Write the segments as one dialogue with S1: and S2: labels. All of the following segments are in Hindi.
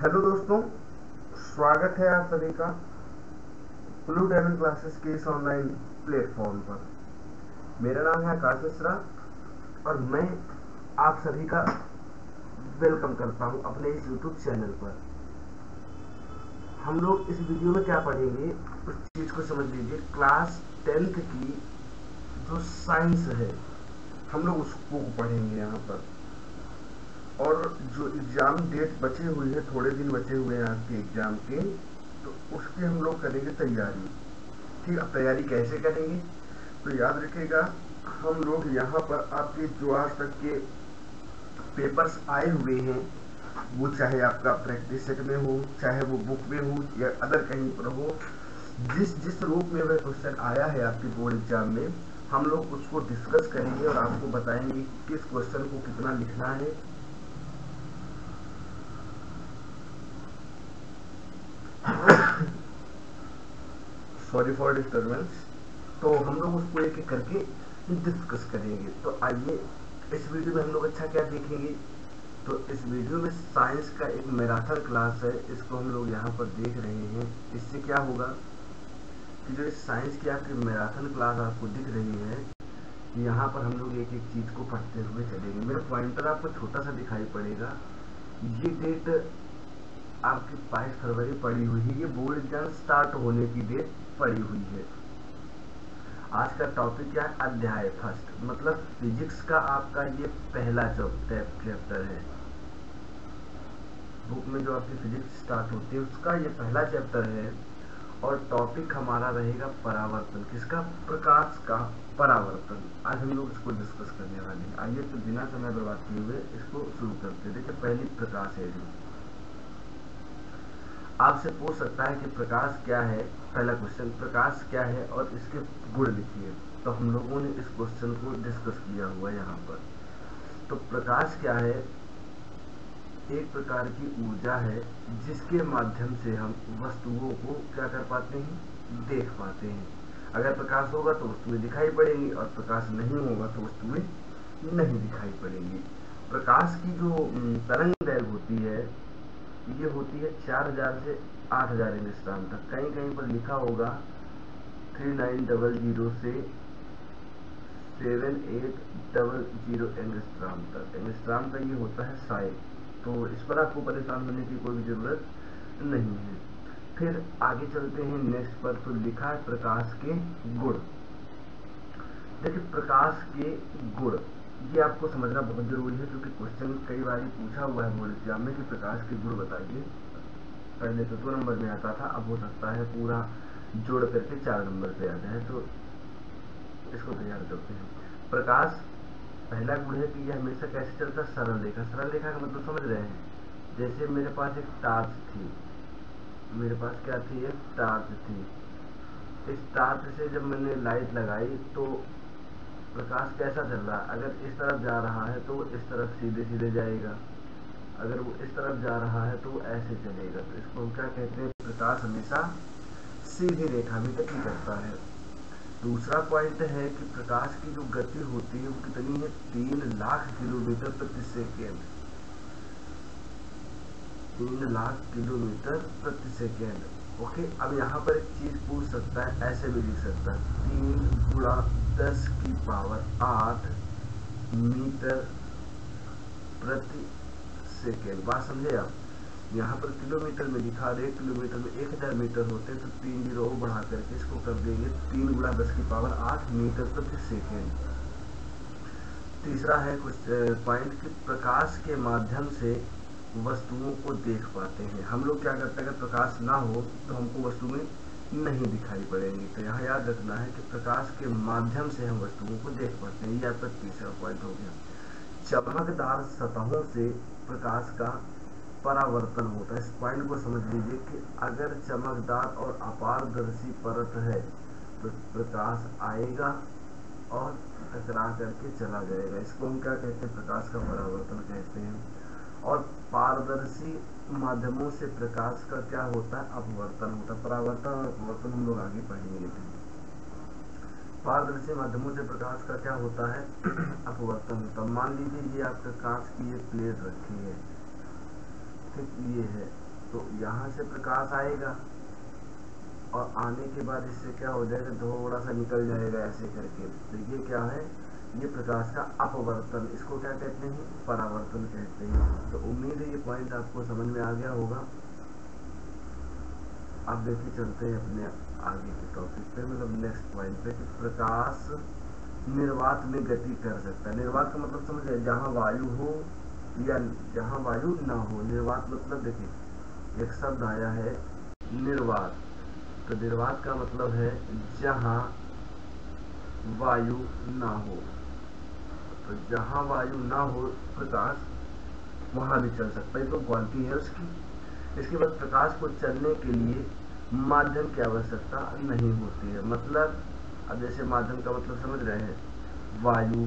S1: हेलो दोस्तों, स्वागत है आप सभी का ब्लू डायमंड क्लासेस के इस ऑनलाइन प्लेटफॉर्म पर। मेरा नाम है आकाश मिश्रा और मैं आप सभी का वेलकम करता हूं अपने इस यूट्यूब चैनल पर। हम लोग इस वीडियो में क्या पढ़ेंगे उस चीज को समझ लीजिए। क्लास 10th की जो साइंस है हम लोग उसको पढ़ेंगे यहाँ पर। और जो एग्जाम डेट बचे हुए हैं, थोड़े दिन बचे हुए हैं आपके एग्जाम के, तो उसकी हम लोग करेंगे तैयारी। ठीक, अब तैयारी कैसे करेंगे तो याद रखिएगा, हम लोग यहाँ पर आपके जो आज तक के पेपर्स आए हुए हैं, वो चाहे आपका प्रैक्टिस सेट में हो, चाहे वो बुक में हो या अदर कहीं पर हो, जिस जिस रूप में वह क्वेश्चन आया है आपके बोर्ड एग्जाम में, हम लोग उसको डिस्कस करेंगे और आपको बताएंगे किस क्वेश्चन को कितना लिखना है। Sorry for disturbance. तो हम लोग उसको एक एक करके डिस्कस करेंगे। तो आइए इस वीडियो में हम लोग अच्छा क्या देखेंगे। तो इस वीडियो में साइंस का एक मैराथन क्लास है, इसको हम लोग यहाँ पर देख रहे हैं। इससे क्या होगा कि जो साइंस की आपकी मैराथन क्लास आपको दिख रही है, यहाँ पर हम लोग एक एक चीज को पढ़ते हुए चलेंगे। मेरा पॉइंटर आपको छोटा सा दिखाई पड़ेगा। ये डेट आपकी 22 फरवरी पड़ी हुई है, ये बोर्ड एग्जाम स्टार्ट होने की डेट पड़ी हुई है। आज का टॉपिक क्या है? अध्याय फर्स्ट, मतलब फिजिक्स का आपका ये पहला चैप्टर है। बुक में जो आपकी फिजिक्स स्टार्ट होती है उसका ये पहला चैप्टर है। और टॉपिक हमारा रहेगा परावर्तन। किसका? प्रकाश का परावर्तन। आज हम लोग इसको डिस्कस करने वाले हैं। आइए तो बिना समय बर्बाद किए हुए इसको शुरू करते हैं। देखिए, पहली प्रकाश है जो आपसे पूछ सकता है कि प्रकाश क्या है। पहला क्वेश्चन, प्रकाश क्या है और इसके गुण लिखिए। तो हम लोगों ने इस क्वेश्चन को डिस्कस किया हुआ है यहाँ पर। तो प्रकाश क्या है? एक प्रकार की ऊर्जा है जिसके माध्यम से हम वस्तुओं को क्या कर पाते हैं? देख पाते हैं। अगर प्रकाश होगा तो वस्तुएं दिखाई पड़ेंगी और प्रकाश नहीं होगा तो वस्तुएं नहीं दिखाई पड़ेंगी। प्रकाश की जो तरंग दैर्घ्य होती है, ये होती है 4000 से 8000 एंगस्ट्रॉम तक। कहीं कहीं पर लिखा होगा 3900 से 7800 एंगस्ट्रॉम तक। एंगस्ट्रॉम का ये होता है साइन। तो इस पर आपको परेशान होने की कोई भी जरूरत नहीं है। फिर आगे चलते हैं नेक्स्ट पर। तो लिखा है प्रकाश के गुण। देखिए, प्रकाश के गुण ये आपको समझना बहुत जरूरी है, क्योंकि क्वेश्चन कई बार पूछा हुआ है बोर्ड एग्जाम में कि प्रकाश के गुण बताइए। पहले तो 2 नंबर में आता था, अब हो सकता है पूरा जोड़ करके 4 नंबर पे आ जाए। तो इसको तैयार करते हैं। प्रकाश पहला गुण है कि यह हमेशा कैसे चलता है? सरल रेखा। सरल रेखा का मतलब समझ रहे हैं? जैसे मेरे पास एक टार्च थी, मेरे पास क्या थी? एक टार्च थी। इस टार्च से जब मैंने लाइट लगाई तो प्रकाश कैसा चल रहा है? अगर इस तरफ जा रहा है तो वो इस तरफ सीधे सीधे जाएगा, अगर वो इस तरफ जा रहा है तो वो ऐसे चलेगा। तो इसको हम क्या कहते हैं? प्रकाश हमेशा सीधी रेखा में गति करता है। दूसरा पॉइंट है कि प्रकाश की जो गति होती है वो कितनी है? 3 लाख किलोमीटर प्रति सेकेंड। 3 लाख किलोमीटर प्रति सेकेंड। ओके, अब यहाँ पर एक चीज पूछ सकता है, ऐसे भी लिख सकता है 3 गुणा 10 की पावर 8 मीटर प्रति सेकेंड। बात समझे आप? यहाँ पर किलोमीटर में दिखा रहे, किलोमीटर में 1000 मीटर होते हैं, तो 3 जीरो बढ़ा करके इसको कर देंगे 3 गुणा 10 की पावर 8 मीटर प्रति सेकेंड। तीसरा है कुछ पॉइंट कि प्रकाश के माध्यम से वस्तुओं को देख पाते हैं। हम लोग क्या करते हैं? अगर प्रकाश ना हो तो हमको वस्तुएं नहीं दिखाई पड़ेंगी। तो यहाँ याद रखना है कि प्रकाश के माध्यम से हम वस्तुओं को देख पाते हैं। ये आपका तीसरा पॉइंट हो गया। चमकदार सतहों से प्रकाश का परावर्तन होता है। इस पॉइंट को समझ लीजिए कि अगर चमकदार और अपारदर्शी परत है तो प्रकाश आएगा और टकरा करके चला जाएगा। इसको हम क्या कहते हैं? प्रकाश का परावर्तन कहते हैं। और पारदर्शी माध्यमों से प्रकाश का क्या होता है? अपवर्तन होता है। परावर्तन और अपवर्तन हम लोग आगे पढ़ेंगे। पारदर्शी माध्यमों से प्रकाश का क्या होता है? अपवर्तन होता है। मान लीजिए ये आपका कांच की ये प्लेट रखी है, ठीक, ये है, तो यहाँ से प्रकाश आएगा और आने के बाद इससे क्या हो जाएगा, थोड़ा सा निकल जाएगा ऐसे करके। तो ये क्या है, ये प्रकाश का अपवर्तन, इसको क्या कहते हैं, परावर्तन कहते हैं। तो उम्मीद है ये पॉइंट आपको समझ में आ गया होगा। अब देखिए चलते हैं अपने आगे के टॉपिक पे, मतलब नेक्स्ट पॉइंट पे, कि प्रकाश निर्वात में गति कर सकता है। निर्वात का मतलब समझे, जहाँ वायु हो या जहाँ वायु ना हो। निर्वात मतलब देखिए एक शब्द आया है निर्वात, तो निर्वात का मतलब है जहाँ वायु ना हो। तो जहाँ वायु ना हो प्रकाश वहां भी चल सकता है, तो क्वालिटी है उसकी। इसके बाद प्रकाश को चलने के लिए माध्यम की आवश्यकता नहीं होती है। मतलब अब जैसे माध्यम का मतलब समझ रहे हैं, वायु,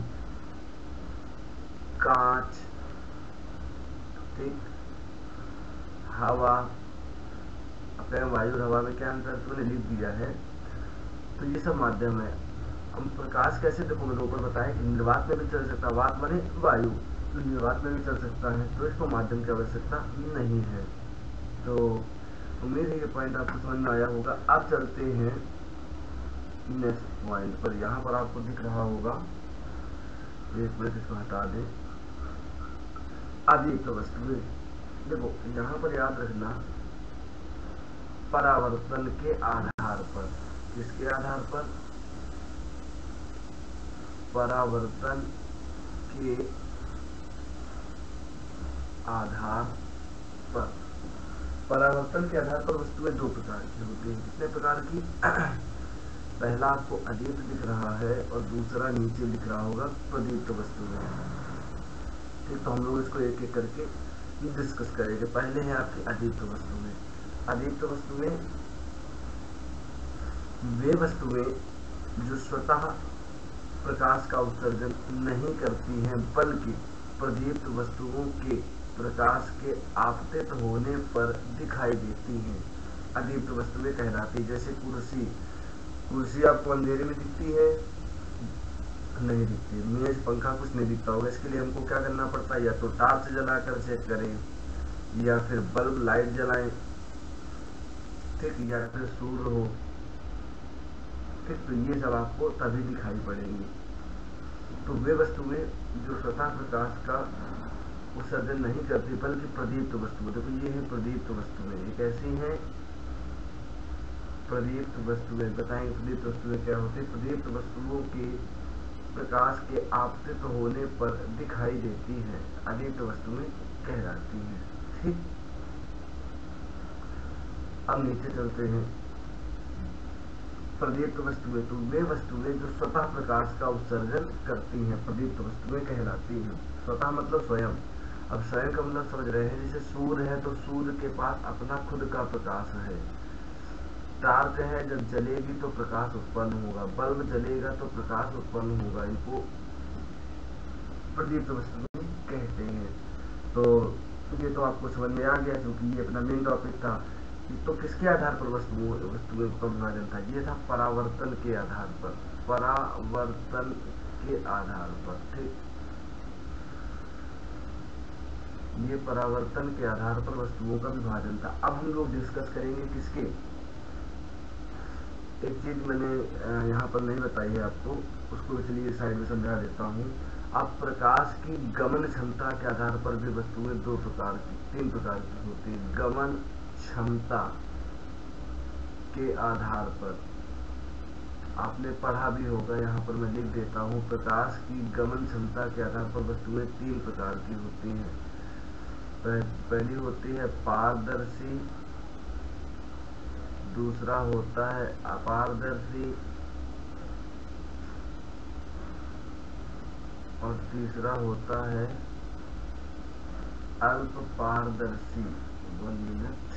S1: कांच, ठीक, हवा। अब कहें वायु और हवा में क्या अंतर, तो मैंने लिख दिया है। तो ये सब माध्यम है। हम प्रकाश कैसे, देखो मैंने ऊपर बताया कि निर्वात में भी चल सकता है, वात माने वायु, तो निर्वात में भी चल सकता है, तो इसको माध्यम की आवश्यकता नहीं है। तो उम्मीद है ये पॉइंट आपको समझ में आया होगा। अब चलते हैं नेक्स्ट पॉइंट पर। यहाँ पर आपको दिख रहा होगा, एक मिनट इसको हटा दें। अभी तो वस्तुएं देखो यहाँ पर याद रखना, परावर्तन के आधार पर, किसके आधार पर, परावर्तन के आधार पर। परावर्तन के आधार पर वस्तुएं दो प्रकार की होती हैं। कितने प्रकार की, पहला आपको अदीप्त दिख रहा है और दूसरा नीचे दिख रहा होगा प्रदीप्त वस्तुएं। ठीक, तो हम लोग इसको एक एक करके डिस्कस करेंगे। पहले है आपकी अदीप्त वस्तुएं। अदीप्त वस्तुएं वे वस्तुएं जो स्वतः प्रकाश का उत्सर्जन नहीं करती हैं, बल्कि प्रदीप्त वस्तुओं के प्रकाश के आपतित होने पर दिखाई देती हैं, अदीप्त वस्तुएं कहलाती। जैसे कुर्सी, कुर्सी आपको अंधेरे में दिखती है, नहीं दिखती। मेज, पंखा कुछ नहीं दिखता होगा। इसके लिए हमको क्या करना पड़ता है, या तो टार्च जलाकर चेक करें, या फिर बल्ब लाइट जलाएं, ठीक, या फिर सूर्य हो, ठीक, तो ये सब आपको तभी दिखाई पड़ेंगी। तो वे वस्तुएं जो स्वतः प्रकाश का उत्सर्जन नहीं करती, बल्कि प्रदीप्त वस्तुएं, देखो ये है प्रदीप्त वस्तुएं, ये कैसी हैं, प्रदीप्त वस्तुएं। बताएंगे प्रदीप्त वस्तुएं क्या होती है। प्रदीप्त वस्तुओं के प्रकाश के आपतित होने पर दिखाई देती है, अदीप्त वस्तुएं कहलाती हैं। ठीक, अब नीचे चलते हैं। प्रदीप्त वस्तुएं, तो वे वस्तुएं जो स्वतः प्रकाश का उत्सर्जन करती हैं, प्रदीप्त वस्तुएं कहलाती हैं। स्वतः मतलब स्वयं। अब स्वयं का मतलब समझ रहे हैं, जैसे सूर्य है तो सूर्य के पास अपना खुद का प्रकाश है। टार्च है, जब जलेगी तो प्रकाश उत्पन्न होगा, बल्ब जलेगा तो प्रकाश उत्पन्न होगा, इनको प्रदीप्त वस्तुएं कहते हैं। तो ये तो आपको समझ में आ गया, क्योंकि ये अपना मेन टॉपिक था। तो किसके आधार पर वस्तुओं का विभाजन था, ये था परावर्तन के आधार पर, परावर्तन के आधार पर। ठीक, ये परावर्तन के आधार पर वस्तुओं का विभाजन था। अब हम लोग डिस्कस करेंगे किसके, एक चीज मैंने यहाँ पर नहीं बताई है आपको, उसको इसलिए साइड में समझा देता हूँ। अब प्रकाश की गमन क्षमता के आधार पर भी वस्तुएं दो प्रकार की, तीन प्रकार की होती है। गमन क्षमता के आधार पर आपने पढ़ा भी होगा, यहाँ पर मैं लिख देता हूँ। प्रकाश की गमन क्षमता के आधार पर वस्तुएं तीन प्रकार की होती हैं। पहली होती है पारदर्शी, दूसरा होता है अपारदर्शी, और तीसरा होता है अल्प पारदर्शी। 1 मिनट,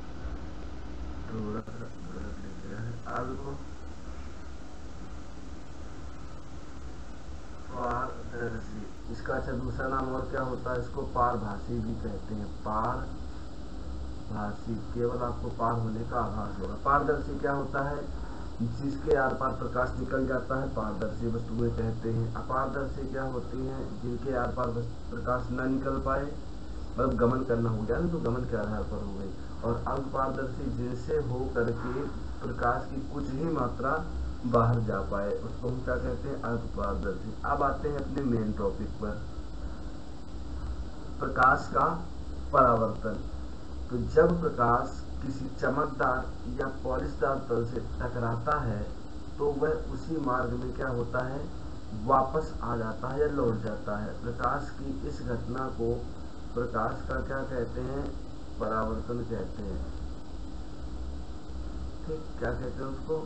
S1: थोड़ा सा गलत लिख गया है। अल्प पारदर्शी, इसका अच्छा दूसरा नाम और क्या होता है, इसको पारभासी भी कहते हैं। पारभासी, केवल आपको पार होने का आभास होगा। पारदर्शी क्या होता है, जिसके आर पार प्रकाश निकल जाता है, पारदर्शी वस्तुएं कहते हैं। अपारदर्शी क्या होती हैं, जिनके आर पार प्रकाश न निकल पाए, मतलब गमन करना हो गया ना, तो गमन के आधार पर हो गई। और अंक पारदर्शी जिनसे हो करके प्रकाश की कुछ ही मात्रा बाहर जा पाए, उसको हम क्या कहते हैं, अर्ध पारदर्शी। अब आते हैं अपने मेन टॉपिक पर, प्रकाश का परावर्तन। तो जब प्रकाश किसी चमकदार या पॉलिशदार तल से टकराता है तो वह उसी मार्ग में क्या होता है, वापस आ जाता है या लौट जाता है। प्रकाश की इस घटना को प्रकाश का क्या कहते हैं, परावर्तन कहते हैं। ठीक, क्या कहते हैं उसको,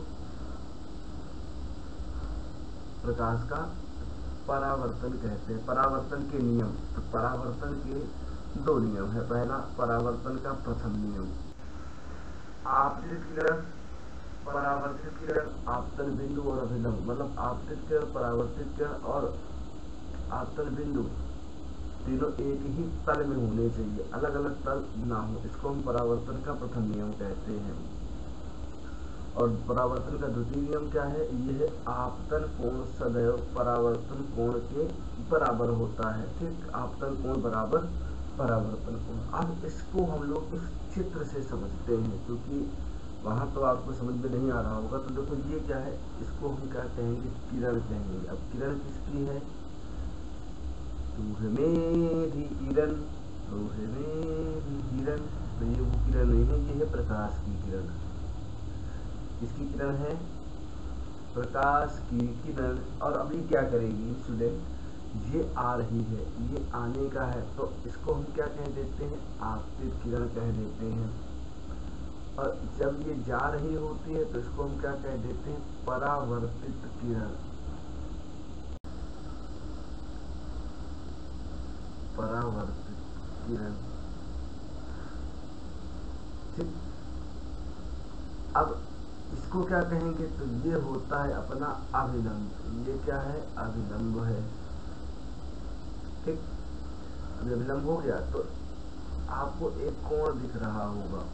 S1: प्रकाश का परावर्तन कहते हैं। परावर्तन के नियम, तो परावर्तन के दो नियम है। पहला, परावर्तन का प्रथम नियम, आपतित किरण, परावर्तित किरण, आपतन बिंदु और अभिलंब। मतलब आपतित किरण, परावर्तित किरण और आपतन बिंदु तीनों एक ही तल में होने चाहिए, अलग अलग तल ना हो, इसको हम परावर्तन का प्रथम नियम कहते हैं। और परावर्तन का द्वितीय नियम क्या है, यह आपतन कोण सदैव परावर्तन कोण के बराबर होता है। ठीक, आपतन कोण बराबर परावर्तन कोण। अब इसको हम लोग इस चित्र से समझते हैं, क्योंकि वहां तो आपको समझ में नहीं आ रहा होगा। तो देखो ये क्या है, इसको हम क्या कहेंगे, किरण कहेंगे। अब किरण किसकी है, तू मेरी किरण, तू मेरी किरण। तो ये वो किरण नहीं है, ये है प्रकाश की किरण। किसकी किरण है, प्रकाश की किरण। और अभी क्या करेगी स्टूडेंट, ये आ रही है, ये आने का है, तो इसको हम क्या कह देते हैं, आपतित किरण कह देते हैं। और जब ये जा रही होती है तो इसको हम क्या कह देते हैं, परावर्तित किरण। परावर्तित किरण। ठीक, अब इसको क्या कहेंगे, तो ये होता है अपना अभिलंब। ये क्या है, अभिलंब है। ठीक, अब अभिलंब हो गया तो आपको एक कोण दिख रहा होगा,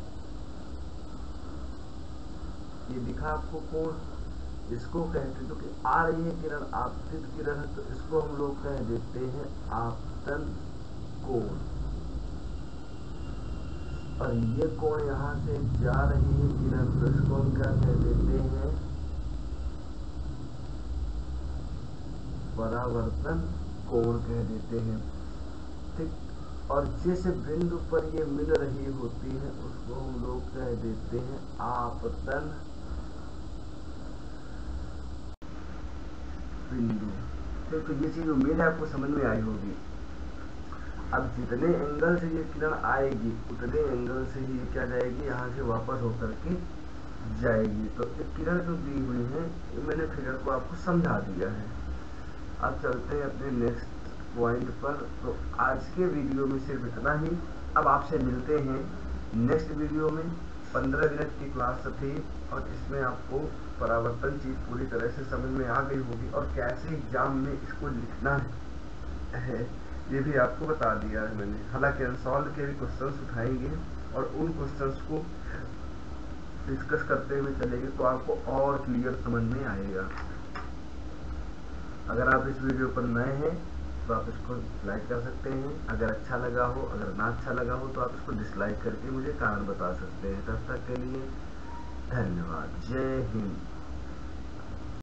S1: ये दिखा आपको कोण, इसको कहते, जो कि आ रही है किरण, आपतित किरण है, तो इसको हम लोग कह देते हैं आपतन कोण। और ये कोण यहाँ से जा रही है किरण, तो इसको हम क्या कह देते हैं, परावर्तन कोण कह देते हैं। ठीक, और जिस बिंदु पर ये मिल रही होती है उसको हम लोग कह देते हैं आपतन बिंदु। ठीक, तो ये चीज उम्मीद है आपको समझ में आई होगी। अब जितने एंगल से ये किरण आएगी उतने एंगल से ही क्या जाएगी, यहाँ से वापस होकर के जाएगी। तो एक किरण जो दी हुई है, ये मैंने फिगर को आपको समझा दिया है। अब चलते हैं अपने नेक्स्ट पॉइंट पर। तो आज के वीडियो में सिर्फ इतना ही। अब आपसे मिलते हैं नेक्स्ट वीडियो में। 15 मिनट की क्लास थी और इसमें आपको परावर्तन चीज पूरी तरह से समझ में आ गई होगी, और कैसे एग्जाम में इसको लिखना है ये भी आपको बता दिया है मैंने। हालांकि अनसॉल्व के भी क्वेश्चंस उठाएंगे और उन क्वेश्चंस को डिस्कस करते हुए चलेंगे, तो आपको और क्लियर समझ में आएगा। अगर आप इस वीडियो पर नए हैं तो आप इसको लाइक कर सकते हैं, अगर अच्छा लगा हो, अगर ना अच्छा लगा हो तो आप इसको डिसलाइक करके मुझे कारण बता सकते हैं। तब तक के लिए धन्यवाद। जय हिंद।